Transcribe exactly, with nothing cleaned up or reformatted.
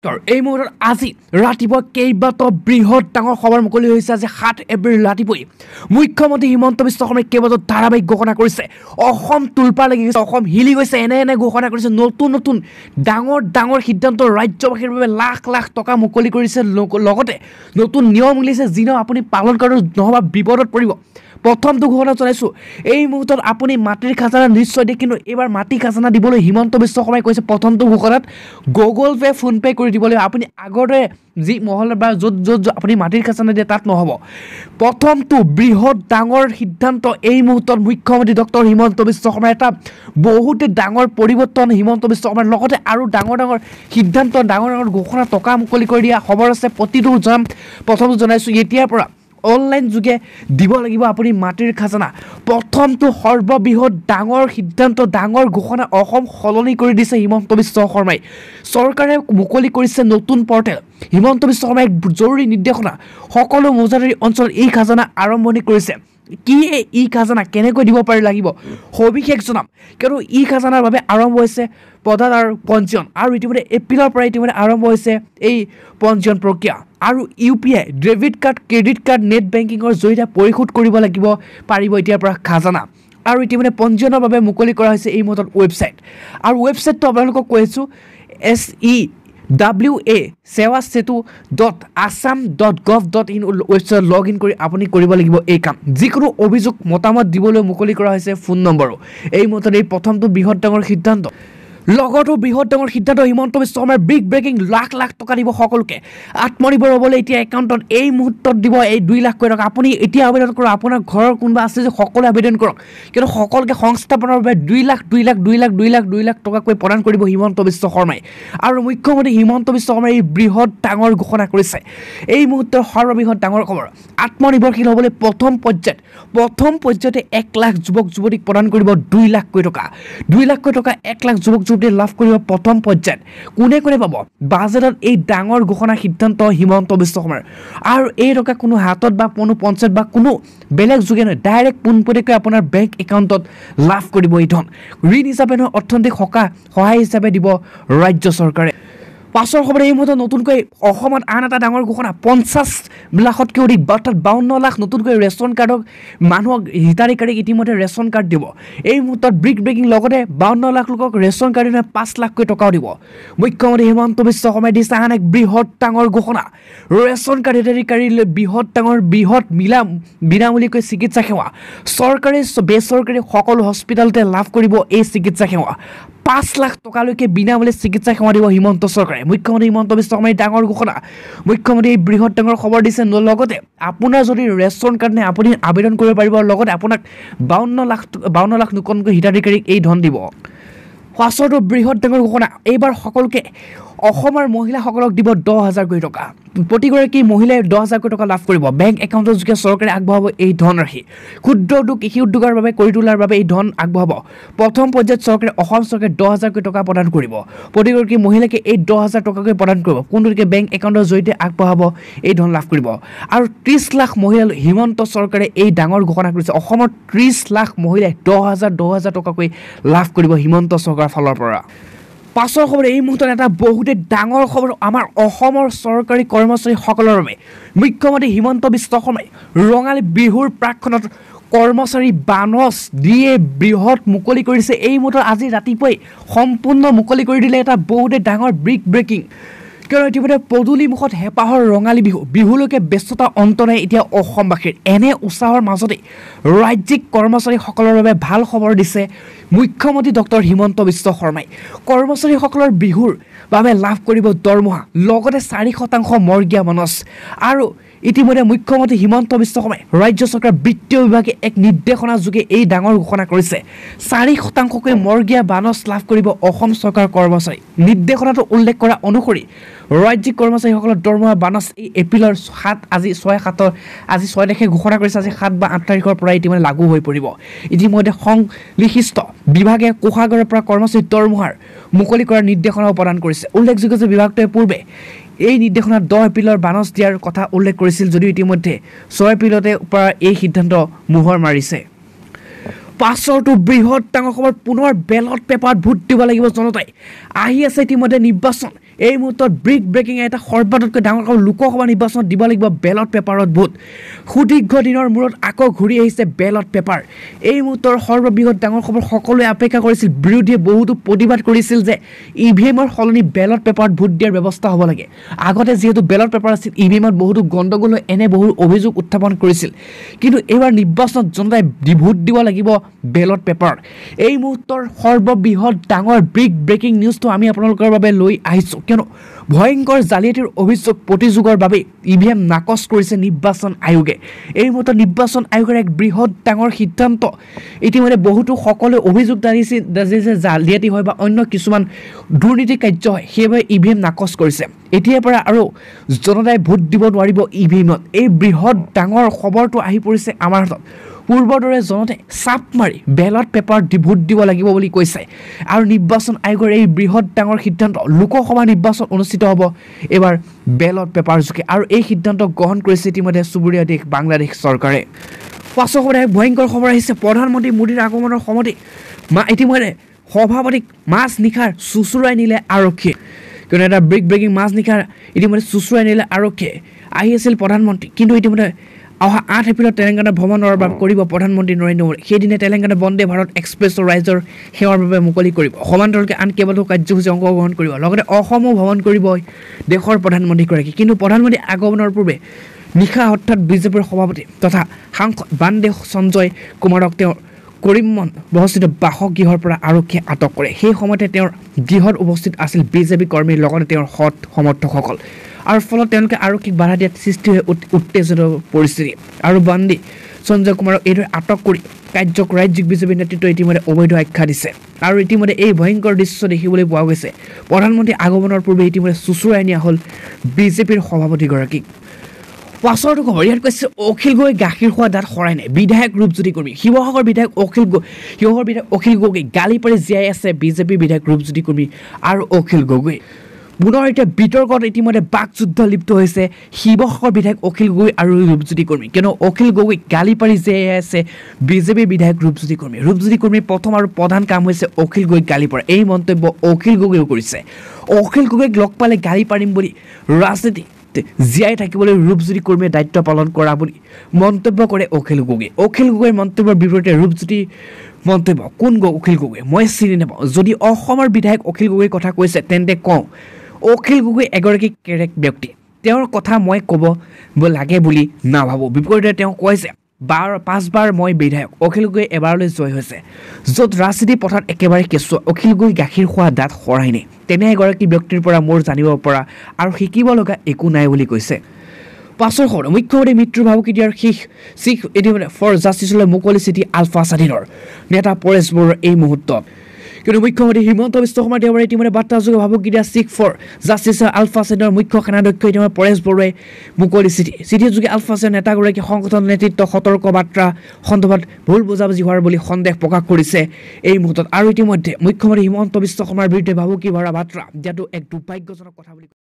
এই মুহূৰ্তত আজি ৰাতিপুৱা কেইবাটাও বৃহৎ ডাঙৰ খবৰ মুকলি হৈছে। আজি সাত এপ্ৰিল ৰাতিপুৱাই মুখ্যমন্ত্ৰী হিমন্ত বিশ্ব শৰ্মাই কেইবাটাও ধাৰাবাহিক ঘোষণা কৰিছে। অসম তোলপা লাগি গৈছে, অসম হিলি গৈছে, এনে এনে ঘোষণা কৰিছে। নতুন নতুন ডাঙৰ ডাঙৰ সিদ্ধান্ত ৰাজ্যবাসীৰ বাবে লাখ লাখ টকা মুকলি কৰিছে। লগতে নতুন নিয়ম উলিয়াইছে, যি নিয়ম আপুনি পালন কৰাটো নহ'বা বিপদত পৰিব। প্ৰথমটো ঘোষণা জনাইছোঁ, এই মুহূৰ্তত আপুনি মাটিৰ খাজানা নিশ্চয় দিয়ে, কিন্তু এইবাৰ মাটি খাজানা দিবলৈ হিমন্ত বিশ্ব শৰ্মাই কৈছে প্ৰথমটো ঘোষণাত গুগল পে' ফোনপে' কৰি দিব লাগিব। আপুনি আগতে যি মহল বা য'ত য'ত আপুনি মাটিৰ খাজানা দিয়ে তাত নহ'ব। প্ৰথমটো বৃহৎ ডাঙৰ সিদ্ধান্ত এই মুহূৰ্তত মুখ্যমন্ত্ৰী ডক্টৰ হিমন্ত বিশ্ব শৰ্মাৰ এটা বহুতে ডাঙৰ পৰিৱৰ্তন হিমন্ত বিশ্ব শৰ্মাৰ লগতে আৰু ডাঙৰ ডাঙৰ সিদ্ধান্ত ডাঙৰ ডাঙৰ ঘোষণা টকা মুকলি কৰি দিয়া খবৰ আছে। প্ৰতিটো জনাম প্ৰথমটো জনাইছোঁ, এতিয়াৰ পৰা অনলাইন যোগে দিব লাগিব আপুনি মাটিৰ খাজানা। প্ৰথমটো সৰ্ববৃহৎ ডাঙৰ সিদ্ধান্ত ডাঙৰ ঘোষণা অসম সলনি কৰি দিছে হিমন্ত বিশ্ব শৰ্মাই। চৰকাৰে মুকলি কৰিছে নতুন পৰ্টেল। হিমন্ত বিশ্ব শৰ্মাই জৰুৰী নিৰ্দেশনা, সকলো মৌজাদাৰী অঞ্চলত এই খাজানা আৰম্ভণি কৰিছে। কি এই ই খাজানা কেনেকৈ দিব পাৰি লাগিব সবিশেষ জনাম, কিয়নো ই খাজানাৰ বাবে আৰম্ভ হৈছে প্ৰদান আৰু পঞ্জীয়ন, আৰু ইতিমধ্যে এপ্ৰিলৰ পৰা ইতিমধ্যে আৰম্ভ হৈছে এই পঞ্জীয়ন প্ৰক্ৰিয়া। আৰু U P I, debit card, credit card, net বেংকিঙৰ জৰিয়তে পৰিশোধ কৰিব লাগিব পাৰিব এতিয়াৰ পৰা খাজানা। আৰু ইতিমধ্যে পঞ্জীয়নৰ বাবে মুকলি কৰা হৈছে এই মুহূৰ্তত ৱেবছাইট, আৰু ৱেবছাইটটো আপোনালোকক কৈছোঁ এছ ই ডাব্লিউ এ Sewa Setu dot Assam dot gov dot in website log in কৰি আপুনি কৰিব লাগিব এই কাম। যিকোনো অভিযোগ মতামত দিবলৈ মুকলি কৰা হৈছে ফোন নম্বৰো। এই মুহূৰ্তত এই প্ৰথমটো বৃহৎ ডাঙৰ সিদ্ধান্ত, লগতো বৃহৎ ডাঙৰ সিদ্ধান্ত হিমন্ত বিশ্ব শৰ্মাৰ বিগ ব্ৰেকিং লাখ লাখ টকা দিব সকলোকে। আত্মনিৰ্ভৰ হ'বলৈ এতিয়া একাউণ্টত এই মুহূৰ্তত দিব এই দুই লাখকৈ টকা। আপুনি এতিয়া আবেদন কৰক, আপোনাৰ ঘৰৰ কোনোবা আছে যে সকলোৱে আবেদন কৰক, কিন্তু সকলোকে সংস্থাপনৰ বাবে দুই লাখ দুই লাখ দুই লাখ দুই লাখ দুই লাখ টকাকৈ প্ৰদান কৰিব হিমন্ত বিশ্ব শৰ্মাই। আৰু মুখ্যমন্ত্ৰী হিমন্ত বিশ্ব শৰ্মাই এই বৃহৎ ডাঙৰ ঘোষণা কৰিছে। এই মুহূৰ্তৰ সৰ্ববৃহৎ ডাঙৰ খবৰ, আত্মনিৰ্ভৰশীল হ'বলৈ প্ৰথম পৰ্যায়ত প্ৰথম পৰ্যায়তে এক লাখ যুৱক যুৱতীক প্ৰদান কৰিব দুই লাখকৈ টকা। দুই লাখকৈ টকা এক লাখ যুৱক লাভ কৰিব প্ৰথম পৰ্যায়ত। কোনে কোনে পাব বাজেটত এই ডাঙৰ ঘোষণা সিদ্ধান্ত হিমন্ত বিশ্ব শৰ্মাৰ। আৰু এই টকা কোনো হাতত বা কোনো পঞ্চায়ত বা কোনো বেলেগ যোগে নহয়, ডাইৰেক্ট পোনপটীয়াকৈ আপোনাৰ বেংক একাউণ্টত লাভ কৰিব এই ধন। ঋণ হিচাপে নহয়, অৰ্থনৈতিক সকাহ সহায় হিচাপে দিব ৰাজ্য চৰকাৰে। পাছৰ খবৰ, এই মুহূৰ্তত নতুনকৈ অসমত আন এটা ডাঙৰ ঘোষণা, পঞ্চাছ লাখতকৈ অধিক অৰ্থাৎ বাৱন্ন লাখ নতুনকৈ ৰেচন কাৰ্ডক মানুহক হিতাধিকাৰীক ইতিমধ্যে ৰেচন কাৰ্ড দিব। এই মুহূৰ্তত ব্ৰিক ব্ৰেকিং, লগতে বাৱন্ন লাখ লোকক ৰেচন কাৰ্ড নহয় পাঁচ লাখকৈ টকাও দিব। মুখ্যমন্ত্ৰী হিমন্ত বিশ্ব শৰ্মাই দিছে আন এক বৃহৎ ডাঙৰ ঘোষণা, ৰেচন কাৰ্ড হিতাধিকাৰীলৈ বৃহৎ ডাঙৰ বৃহৎ মিলা বিনামূলীয়াকৈ চিকিৎসা সেৱা। চৰকাৰী বেচৰকাৰী সকলো হস্পিটেলতে লাভ কৰিব এই চিকিৎসা সেৱা। পাঁচ লাখ টকালৈকে বিনামূলীয়া চিকিৎসা সেৱা দিব হিমন্ত চৰকাৰে। মুখ্যমন্ত্ৰী হিমন্ত বিশ্ব শৰ্মাই ডাঙৰ ঘোষণা, মুখ্যমন্ত্ৰী এই বৃহৎ ডাঙৰ খবৰ দিছে। লগতে আপোনাৰ যদি ৰেচন কাৰ্ড নাই আপুনি আবেদন কৰিব পাৰিব, লগতে আপোনাক বাৱন্ন লাখ বাৱন্ন লাখ নতুনকৈ হিতাধিকাৰীক এই ধন দিব। পাছৰটো বৃহৎ ডাঙৰ ঘোষণা, এইবাৰ সকলোকে অসমৰ মহিলাসকলক দিব দহ হাজাৰকৈ টকা। প্ৰতিগৰাকী মহিলাই দহ হাজাৰকৈ টকা লাভ কৰিব। বেংক একাউণ্টৰ যোগে চৰকাৰে আগবঢ়াব এই ধনৰাশি। ক্ষুদ্ৰ উদ্যোগ, কৃষি উদ্যোগৰ বাবে কৰি তোলাৰ বাবে এই ধন আগবঢ়াব। প্ৰথম পৰ্যায়ত চৰকাৰে অসম চৰকাৰে দহ হাজাৰকৈ টকা প্ৰদান কৰিব। প্ৰতিগৰাকী মহিলাকে এই দহ হাজাৰ টকাকৈ প্ৰদান কৰিব। কোনটোকে বেংক একাউণ্টৰ জৰিয়তে আগবঢ়াব এই ধন লাভ কৰিব। আৰু ত্ৰিছ লাখ মহিলালৈ হিমন্ত চৰকাৰে এই ডাঙৰ ঘোষণা কৰিছে। অসমৰ ত্ৰিছ লাখ মহিলাই দহ হাজাৰ দহ হাজাৰ টকাকৈ লাভ কৰিব হিমন্ত চৰকাৰৰ ফালৰ পৰা। পাছৰ খবৰ, এই মুহূৰ্তত এটা বহুতে ডাঙৰ খবৰ আমাৰ অসমৰ চৰকাৰী কৰ্মচাৰীসকলৰ বাবে। মুখ্যমন্ত্ৰী হিমন্ত বিশ্ব শৰ্মাই ৰঙালী বিহুৰ প্ৰাকক্ষণত কৰ্মচাৰী বানচ দিয়ে বৃহৎ মুকলি কৰিছে। এই মুহূৰ্তত আজি ৰাতিপুৱাই সম্পূৰ্ণ মুকলি কৰি দিলে এটা বহুতে ডাঙৰ ব্ৰিক ব্ৰেকিং, কিয়নো ইতিমধ্যে পদূলি মুখত হেঁপাহৰ ৰঙালী বিহু। বিহুলৈকে ব্যস্ততা অন্ত নাই এতিয়া অসমবাসীৰ। এনে উৎসাহৰ মাজতে ৰাজ্যিক কৰ্মচাৰীসকলৰ বাবে ভাল খবৰ দিছে মুখ্যমন্ত্ৰী ডক্টৰ হিমন্ত বিশ্ব শৰ্মাই। কৰ্মচাৰীসকলৰ বিহুৰ বাবে লাভ কৰিব দৰমহা, লগতে চাৰি শতাংশ মৰ্গীয়া বনচ। আৰু ইতিমধ্যে মুখ্যমন্ত্ৰী হিমন্ত বিশ্ব শৰ্মাই ৰাজ্য চৰকাৰ বিত্তীয় বিভাগে এক নিৰ্দেশনা যোগে এই ডাঙৰ ঘোষণা কৰিছে। চাৰি শতাংশকৈ মৰ্গীয়া বানচ লাভ কৰিব অসম চৰকাৰৰ কৰ্মচাৰী। নিৰ্দেশনাটো উল্লেখ কৰা অনুসৰি ৰাজ্যিক কৰ্মচাৰীসকলৰ দৰমহা বানচ এই এপ্ৰিলৰ সাত আজি ছয় সাতৰ আজি ছয় তাৰিখে ঘোষণা কৰিছে। আজি সাত বা আঠ তাৰিখৰ পৰা ইতিমধ্যে লাগু হৈ পৰিব। ইতিমধ্যে সংশ্লিষ্ট বিভাগে কোষাগাৰৰ পৰা কৰ্মচাৰী দৰমহাৰ মুকলি কৰাৰ নিৰ্দেশনাও প্ৰদান কৰিছে। উল্লেখযোগ্য যে বিভাগটোৱে পূৰ্বে এই নিৰ্দেশনাত দহ এপ্ৰিলৰ বানচ দিয়াৰ কথা উল্লেখ কৰিছিল, যদিও ইতিমধ্যে ছয় এপ্ৰিলতে পৰা এই সিদ্ধান্ত মোহৰ মাৰিছে। পাছৰটো বৃহৎ ডাঙৰ খবৰ, পুনৰ বেলট পেপাৰত ভোট দিব লাগিব জনতাই। আহি আছে ইতিমধ্যে নিৰ্বাচন। এই মুহূৰ্তত ব্ৰেক ব্ৰেকিং এটা সৰ্বাততকৈ ডাঙৰ খবৰ লোকসভা নিৰ্বাচনত দিব লাগিব বেলট পেপাৰত ভোট সুদীৰ্ঘ দিনৰ মূৰত আকৌ ঘূৰি আহিছে বেলট পেপাৰ এই মুহূৰ্তৰ সৰ্ববৃহৎ ডাঙৰ খবৰ সকলোৱে অপেক্ষা কৰিছিল বিৰোধীয়ে বহুতো প্ৰতিবাদ কৰিছিল যে ই ভি এমৰ সলনি বেলট পেপাৰত ভোট দিয়াৰ ব্যৱস্থা হ'ব লাগে আগতে যিহেতু বেলট পেপাৰ আছিল ই ভি এমত বহুতো গণ্ডগোল হৈ এনে বহু অভিযোগ উত্থাপন কৰিছিল কিন্তু এইবাৰ নিৰ্বাচনত জনতাই ভোট দিব লাগিব বেলট পেপাৰত এই মুহূৰ্তৰ সৰ্ববৃহৎ ডাঙৰ ব্ৰেক ব্ৰেকিং নিউজটো আমি আপোনালোকৰ বাবে লৈ আহিছোঁ কিয়নো ভয়ংকৰ জালিয়াতিৰ অভিযোগ প্ৰতিযোগৰ বাবে ই ভি এম নাকচ কৰিছে নিৰ্বাচন আয়োগে এই মুহূৰ্তত নিৰ্বাচন আয়োগৰ এক বৃহৎ ডাঙৰ সিদ্ধান্ত ইতিমধ্যে বহুতো সকলোৱে অভিযোগ দাঙিছে যে জালিয়াতি হয় বা অন্য কিছুমান দুৰ্নীতি কাৰ্য হয় সেইবাবে ই ভি এম নাকচ কৰিছে এতিয়াৰ পৰা আৰু জনতাই ভোট দিব নোৱাৰিব ই ভি এমত এই বৃহৎ ডাঙৰ খবৰটো আহি পৰিছে আমাৰ হাতত পূৰ্বৰ দৰে জনতাই চাপ মাৰি বেলট পেপাৰ দি ভোট দিব লাগিব বুলি কৈছে আৰু নিৰ্বাচন আয়োগৰ এই বৃহৎ ডাঙৰ সিদ্ধান্ত লোকসভা নিৰ্বাচন অনুষ্ঠিত হ'ব এবাৰ বেলট পেপাৰ যোগে আৰু এই সিদ্ধান্ত গ্ৰহণ কৰিছে ইতিমধ্যে চুবুৰীয়া দেশ বাংলাদেশ চৰকাৰে পাছৰ খবৰ ভয়ংকৰ খবৰ আহিছে প্ৰধানমন্ত্ৰী মোদীৰ আগমনৰ সময়তে মা ইতিমধ্যে সভাপতিক মাছ নিশাৰ চুচুৰাই নিলে আৰক্ষীয়ে কিয়নো এটা ব্ৰেক ব্ৰেকিং মাছ নিশাৰ ইতিমধ্যে চুচুৰাই নিলে আৰক্ষীয়ে আহি আছিল প্ৰধানমন্ত্ৰী কিন্তু ইতিমধ্যে অহা আঠ এপ্ৰিলত তেলেংগানা ভ্ৰমণৰ বাবে কৰিব প্ৰধানমন্ত্ৰী নৰেন্দ্ৰ মোদী সেইদিনা তেলেংগানা বন্দে ভাৰত এক্সপ্ৰেছৰ ৰাইজৰ সেৱাৰ বাবে মুকলি কৰিব সমান্তৰালকৈ আন কেইবাটাও কাৰ্যসূচী অংশগ্ৰহণ কৰিব লগতে অসমো ভ্ৰমণ কৰিব দেশৰ প্ৰধানমন্ত্ৰীগৰাকী কিন্তু প্ৰধানমন্ত্ৰী আগমনৰ পূৰ্বে নিশা অৰ্থাৎ বিজেপিৰ সভাপতি তথা সাংসদ বানদেৱ সঞ্জয় কুমাৰক তেওঁৰ কৰিমগঞ্জ অৱস্থিত বাসগৃহৰ পৰা আৰক্ষীয়ে আটক কৰে সেই সময়তে তেওঁৰ গৃহত উপস্থিত আছিল বিজেপি কৰ্মীৰ লগতে তেওঁৰ সৎ সমৰ্থকসকল আৰু ফলত তেওঁলোকে আৰক্ষীক বাধা দিয়াত সৃষ্টি হৈ উত্তেজিত পৰিস্থিতি আৰু বান্দি সঞ্জয় কুমাৰক এইদৰে আটক কৰি কাৰ্যক ৰাজ্যিক বিজেপি নেতৃত্বই ইতিমধ্যে অবৈধ আখ্যা দিছে আৰু ইতিমধ্যে এই ভয়ংকৰ দৃশ্য দেখিবলৈ পোৱা গৈছে প্ৰধানমন্ত্ৰী আগমনৰ পূৰ্বে ইতিমধ্যে চুচুৰাই নিয়া হ'ল বিজেপিৰ সভাপতিগৰাকীক পাছৰটো খবৰ ইয়াত কৈছে অখিল গগৈ গাখীৰ খোৱা দাঁত সৰাই নাই বিধায়ক ৰূপজ্যোতি কৰ্মী শিৱসাগৰ বিধায়ক অখিল গগৈ শিৱসাগৰ বিধায়ক অখিল গগৈ গালি পাৰি জীয়াই আছে বিজেপি বিধায়ক ৰূপজ্যোতি কৰ্মী আৰু অখিল গগৈ পুনৰ এতিয়া বিতৰ্কত ইতিমধ্যে বাকযুদ্ধ লিপ্ত হৈছে শিৱসাগৰ বিধায়ক অখিল গগৈ আৰু ৰূপজ্যোতি কৰ্মী কিয়নো অখিল গগৈ গালি পাৰি জীয়াই আছে বিজেপি বিধায়ক ৰূপজ্যোতি কৰ্মী ৰূপজ্যোতি কৰ্মীৰ প্ৰথম আৰু প্ৰধান কাম হৈছে অখিল গগৈক গালি পৰা এই মন্তব্য অখিল গগৈও কৰিছে অখিল গগৈক লগ পালে গালি পাৰিম বুলি ৰাজনীতি জীয়াই থাকিবলৈ ৰূপজ্যোতি কৰ্মীয়ে দায়িত্ব পালন কৰা বুলি মন্তব্য কৰে অখিল গগৈ অখিল গগৈৰ মন্তব্যৰ বিপৰীতে ৰূপজ্যোতি মন্তব্য কোন অখিল গগৈ মই চিনি নাপাওঁ যদি অসমৰ বিধায়ক অখিল গগৈৰ কথা কৈছে তেন্তে কওঁ অখিল গগৈ এগৰাকী কেৰেক ব্যক্তি তেওঁৰ কথা মই ক'ব লাগে বুলি নাভাবোঁ বিপৰীতে তেওঁ কৈছে বাৰ পাঁচবাৰ মই বিধায়ক অখিল গগৈ এবাৰলৈ জয় হৈছে য'ত ৰাজনীতি পথাৰত একেবাৰে কেঁচুৱা অখিল গগৈ গাখীৰ খোৱা দাঁত সৰাই নাই তেনে এগৰাকী ব্যক্তিৰ পৰা মোৰ জানিব পৰা আৰু শিকিব লগা একো নাই বুলি কৈছে পাছৰ খবৰ মুখ্যমন্ত্ৰী মৃত্যুৰ ভাবুকি দিয়াৰ শীষ শিখ ইতিমধ্যে ফৰ জাষ্টিছলৈ মুকলি চিঠি আলফা স্বাধীনৰ নেতা পৰেশ বৰুৱাৰ এই মুহূৰ্তত কিন্তু মুখ্যমন্ত্ৰী হিমন্ত বিশ্ব শৰ্মা দেওবাৰে ইতিমধ্যে বাৰ্তাযোগে ভাবুকি দিয়া শিখ ফৰ জাষ্টিছ আলফা স্বাধীনৰ মুখ্য সেনাধ্যক্ষ ইতিমধ্যে পৰেশ বৰুৱাই মুকলি চিঠি চিঠিযোগে আলফা স্বাধীনৰ নেতাগৰাকী সংগঠন নেতৃত্ব সতৰ্ক বাৰ্তা সন্দৰ্ভত ভুল বুজাবুজি হোৱাৰ বুলি সন্দেহ প্ৰকাশ কৰিছে এই মুহূৰ্তত আৰু ইতিমধ্যে মুখ্যমন্ত্ৰী হিমন্ত বিশ্ব শৰ্মাৰ বিৰুদ্ধে ভাবুকি ভৰা বাৰ্তা দিয়াটো এক দুৰ্ভাগ্যজনক কথা বুলি